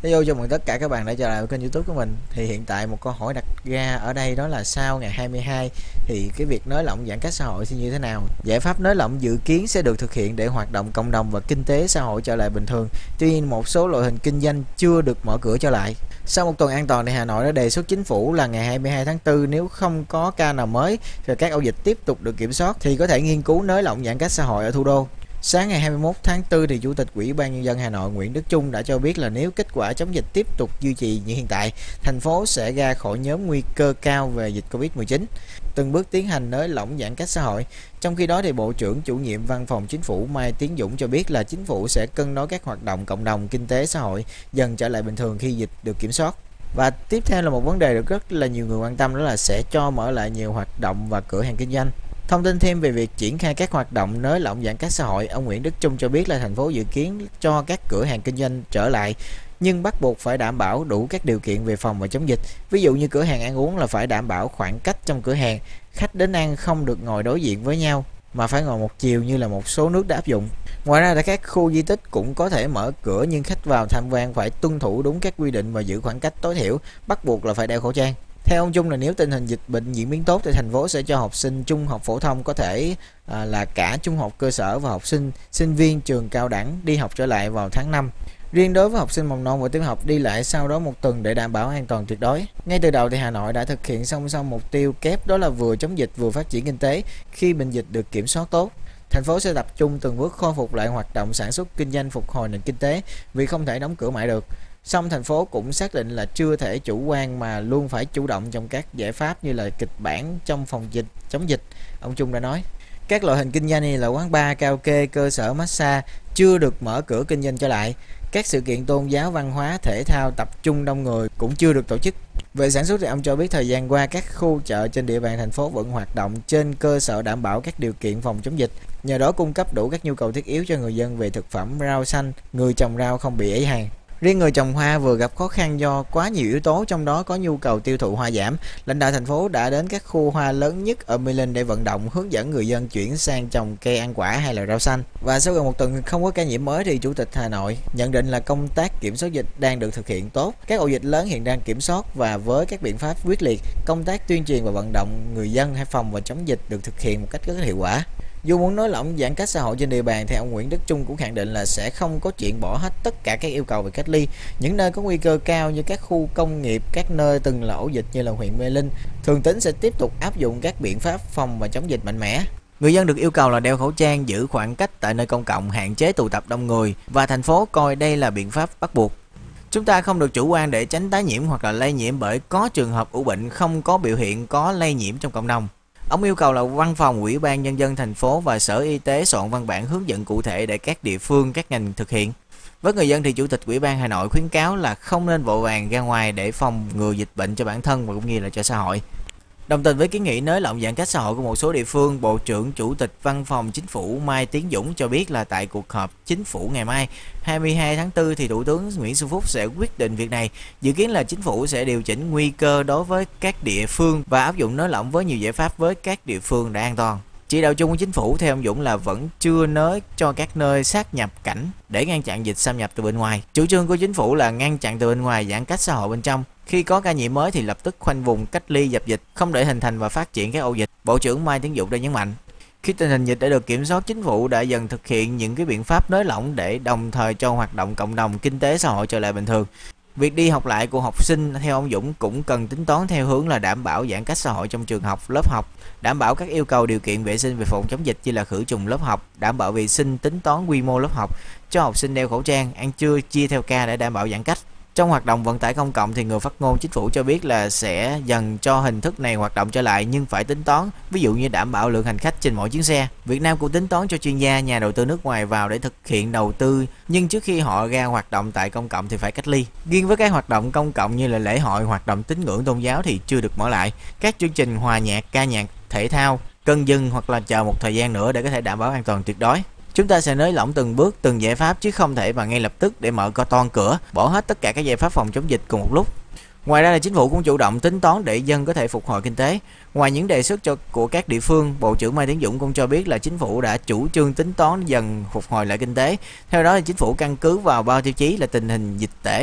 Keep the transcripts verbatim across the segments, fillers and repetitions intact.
Hello, chào mừng tất cả các bạn đã trở lại với kênh YouTube của mình. Thì hiện tại một câu hỏi đặt ra ở đây đó là sau ngày hai mươi hai thì cái việc nới lỏng giãn cách xã hội sẽ như thế nào? Giải pháp nới lỏng dự kiến sẽ được thực hiện để hoạt động cộng đồng và kinh tế xã hội trở lại bình thường. Tuy nhiên một số loại hình kinh doanh chưa được mở cửa trở lại. Sau một tuần an toàn thì Hà Nội đã đề xuất chính phủ là ngày hai mươi hai tháng tư nếu không có ca nào mới và các ổ dịch tiếp tục được kiểm soát thì có thể nghiên cứu nới lỏng giãn cách xã hội ở thủ đô. Sáng ngày hai mươi mốt tháng tư thì Chủ tịch Ủy ban Nhân dân Hà Nội Nguyễn Đức Chung đã cho biết là nếu kết quả chống dịch tiếp tục duy trì như hiện tại, thành phố sẽ ra khỏi nhóm nguy cơ cao về dịch Covid mười chín, từng bước tiến hành nới lỏng giãn cách xã hội. Trong khi đó thì Bộ trưởng Chủ nhiệm Văn phòng Chính phủ Mai Tiến Dũng cho biết là chính phủ sẽ cân đối các hoạt động cộng đồng, kinh tế xã hội dần trở lại bình thường khi dịch được kiểm soát. Và tiếp theo là một vấn đề được rất là nhiều người quan tâm, đó là sẽ cho mở lại nhiều hoạt động và cửa hàng kinh doanh. Thông tin thêm về việc triển khai các hoạt động nới lỏng giãn cách xã hội, ông Nguyễn Đức Chung cho biết là thành phố dự kiến cho các cửa hàng kinh doanh trở lại nhưng bắt buộc phải đảm bảo đủ các điều kiện về phòng và chống dịch. Ví dụ như cửa hàng ăn uống là phải đảm bảo khoảng cách trong cửa hàng, khách đến ăn không được ngồi đối diện với nhau mà phải ngồi một chiều như là một số nước đã áp dụng. Ngoài ra là các khu di tích cũng có thể mở cửa nhưng khách vào tham quan phải tuân thủ đúng các quy định và giữ khoảng cách tối thiểu, bắt buộc là phải đeo khẩu trang. Theo ông Chung là nếu tình hình dịch bệnh diễn biến tốt thì thành phố sẽ cho học sinh trung học phổ thông, có thể à, là cả trung học cơ sở và học sinh, sinh viên trường cao đẳng đi học trở lại vào tháng năm. Riêng đối với học sinh mầm non và tiểu học đi lại sau đó một tuần để đảm bảo an toàn tuyệt đối. Ngay từ đầu thì Hà Nội đã thực hiện song song mục tiêu kép, đó là vừa chống dịch vừa phát triển kinh tế. Khi bệnh dịch được kiểm soát tốt, thành phố sẽ tập trung từng bước khôi phục lại hoạt động sản xuất kinh doanh, phục hồi nền kinh tế vì không thể đóng cửa mãi được. Song thành phố cũng xác định là chưa thể chủ quan mà luôn phải chủ động trong các giải pháp như là kịch bản trong phòng dịch, chống dịch. Ông Chung đã nói các loại hình kinh doanh như là quán bar, karaoke, cơ sở massage chưa được mở cửa kinh doanh trở lại. Các sự kiện tôn giáo, văn hóa, thể thao tập trung đông người cũng chưa được tổ chức. Về sản xuất thì ông cho biết thời gian qua các khu chợ trên địa bàn thành phố vẫn hoạt động trên cơ sở đảm bảo các điều kiện phòng chống dịch. Nhờ đó cung cấp đủ các nhu cầu thiết yếu cho người dân về thực phẩm, rau xanh, người trồng rau không bị ế hàng. Riêng người trồng hoa vừa gặp khó khăn do quá nhiều yếu tố, trong đó có nhu cầu tiêu thụ hoa giảm. Lãnh đạo thành phố đã đến các khu hoa lớn nhất ở Mê Linh để vận động hướng dẫn người dân chuyển sang trồng cây ăn quả hay là rau xanh. Và sau gần một tuần không có ca nhiễm mới thì Chủ tịch Hà Nội nhận định là công tác kiểm soát dịch đang được thực hiện tốt. Các ổ dịch lớn hiện đang kiểm soát và với các biện pháp quyết liệt, công tác tuyên truyền và vận động người dân hay phòng và chống dịch được thực hiện một cách rất hiệu quả. Dù muốn nới lỏng giãn cách xã hội trên địa bàn thì ông Nguyễn Đức Chung cũng khẳng định là sẽ không có chuyện bỏ hết tất cả các yêu cầu về cách ly. Những nơi có nguy cơ cao như các khu công nghiệp, các nơi từng là ổ dịch như là huyện Mê Linh, Thường Tín sẽ tiếp tục áp dụng các biện pháp phòng và chống dịch mạnh mẽ. Người dân được yêu cầu là đeo khẩu trang, giữ khoảng cách tại nơi công cộng, hạn chế tụ tập đông người và thành phố coi đây là biện pháp bắt buộc. Chúng ta không được chủ quan để tránh tái nhiễm hoặc là lây nhiễm bởi có trường hợp ủ bệnh không có biểu hiện có lây nhiễm trong cộng đồng. Ông yêu cầu là Văn phòng Ủy ban Nhân dân thành phố và Sở Y tế soạn văn bản hướng dẫn cụ thể để các địa phương, các ngành thực hiện. Với người dân thì Chủ tịch Ủy ban Hà Nội khuyến cáo là không nên vội vàng ra ngoài để phòng ngừa dịch bệnh cho bản thân và cũng như là cho xã hội. Đồng tình với kiến nghị nới lỏng giãn cách xã hội của một số địa phương, Bộ trưởng Chủ tịch Văn phòng Chính phủ Mai Tiến Dũng cho biết là tại cuộc họp Chính phủ ngày mai hai mươi hai tháng tư thì Thủ tướng Nguyễn Xuân Phúc sẽ quyết định việc này. Dự kiến là Chính phủ sẽ điều chỉnh nguy cơ đối với các địa phương và áp dụng nới lỏng với nhiều giải pháp với các địa phương để an toàn. Chỉ đạo chung của Chính phủ theo ông Dũng là vẫn chưa nới cho các nơi sát nhập cảnh để ngăn chặn dịch xâm nhập từ bên ngoài. Chủ trương của Chính phủ là ngăn chặn từ bên ngoài, giãn cách xã hội bên trong. Khi có ca nhiễm mới thì lập tức khoanh vùng cách ly dập dịch, không để hình thành và phát triển các ổ dịch. Bộ trưởng Mai Tiến Dũng đã nhấn mạnh. Khi tình hình dịch đã được kiểm soát, Chính phủ đã dần thực hiện những cái biện pháp nới lỏng để đồng thời cho hoạt động cộng đồng, kinh tế xã hội trở lại bình thường. Việc đi học lại của học sinh theo ông Dũng cũng cần tính toán theo hướng là đảm bảo giãn cách xã hội trong trường học, lớp học, đảm bảo các yêu cầu điều kiện vệ sinh về phòng chống dịch như là khử trùng lớp học, đảm bảo vệ sinh, tính toán quy mô lớp học, cho học sinh đeo khẩu trang, ăn trưa chia theo ca để đảm bảo giãn cách. Trong hoạt động vận tải công cộng thì người phát ngôn Chính phủ cho biết là sẽ dần cho hình thức này hoạt động trở lại nhưng phải tính toán, ví dụ như đảm bảo lượng hành khách trên mỗi chuyến xe. Việt Nam cũng tính toán cho chuyên gia, nhà đầu tư nước ngoài vào để thực hiện đầu tư, nhưng trước khi họ ra hoạt động tại công cộng thì phải cách ly. Riêng với các hoạt động công cộng như là lễ hội, hoạt động tín ngưỡng tôn giáo thì chưa được mở lại. Các chương trình hòa nhạc, ca nhạc, thể thao cần dừng hoặc là chờ một thời gian nữa để có thể đảm bảo an toàn tuyệt đối. Chúng ta sẽ nới lỏng từng bước, từng giải pháp chứ không thể mà ngay lập tức để mở co toan cửa, bỏ hết tất cả các giải pháp phòng chống dịch cùng một lúc. Ngoài ra là Chính phủ cũng chủ động tính toán để dân có thể phục hồi kinh tế. Ngoài những đề xuất cho của các địa phương, Bộ trưởng Mai Tiến Dũng cũng cho biết là Chính phủ đã chủ trương tính toán dần phục hồi lại kinh tế. Theo đó thì Chính phủ căn cứ vào ba tiêu chí là tình hình dịch tễ,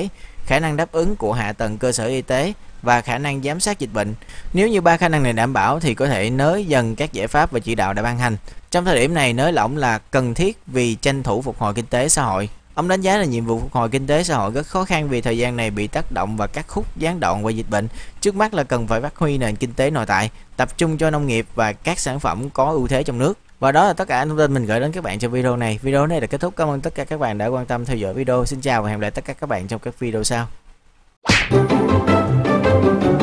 khả năng đáp ứng của hạ tầng cơ sở y tế và khả năng giám sát dịch bệnh. Nếu như ba khả năng này đảm bảo thì có thể nới dần các giải pháp và chỉ đạo đã ban hành. Trong thời điểm này, nới lỏng là cần thiết vì tranh thủ phục hồi kinh tế xã hội. Ông đánh giá là nhiệm vụ phục hồi kinh tế xã hội rất khó khăn vì thời gian này bị tác động và cắt khúc gián đoạn qua dịch bệnh. Trước mắt là cần phải phát huy nền kinh tế nội tại, tập trung cho nông nghiệp và các sản phẩm có ưu thế trong nước. Và đó là tất cả thông tin mình gửi đến các bạn trong video này. Video này đã kết thúc. Cảm ơn tất cả các bạn đã quan tâm theo dõi video. Xin chào và hẹn gặp lại tất cả các bạn trong các video sau.